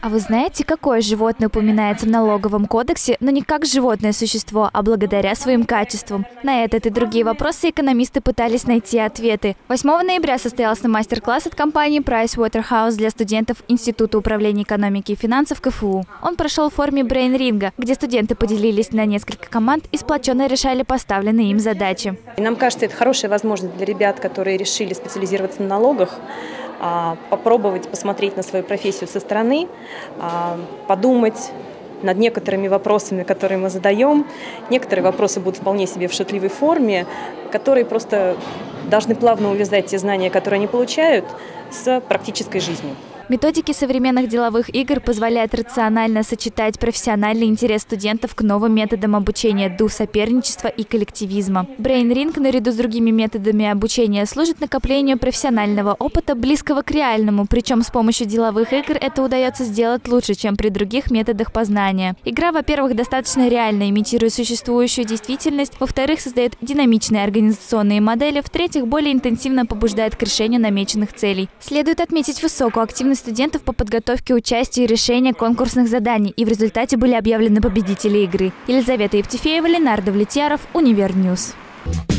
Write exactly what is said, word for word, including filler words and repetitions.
А вы знаете, какое животное упоминается в налоговом кодексе, но не как животное существо, а благодаря своим качествам? На этот и другие вопросы экономисты пытались найти ответы. восьмого ноября состоялся мастер-класс от компании PricewaterhouseCoopers для студентов Института управления экономики и финансов КФУ. Он прошел в форме брейн-ринга, где студенты поделились на несколько команд и сплоченно решали поставленные им задачи. И нам кажется, это хорошая возможность для ребят, которые решили специализироваться на налогах, попробовать посмотреть на свою профессию со стороны, подумать над некоторыми вопросами, которые мы задаем. Некоторые вопросы будут вполне себе в шутливой форме, которые просто должны плавно увязать те знания, которые они получают, с практической жизнью. Методики современных деловых игр позволяют рационально сочетать профессиональный интерес студентов к новым методам обучения, дух соперничества и коллективизма. Брейн-ринг наряду с другими методами обучения служит накоплению профессионального опыта, близкого к реальному, причем с помощью деловых игр это удается сделать лучше, чем при других методах познания. Игра, во-первых, достаточно реально имитирует существующую действительность, во-вторых, создает динамичные организационные модели, в-третьих, более интенсивно побуждает к решению намеченных целей. Следует отметить высокую активность студентов по подготовке, участию и решению конкурсных заданий, и в результате были объявлены победители игры. Елизавета Евтефеева, Ленардо Влетьяров, Универньюз.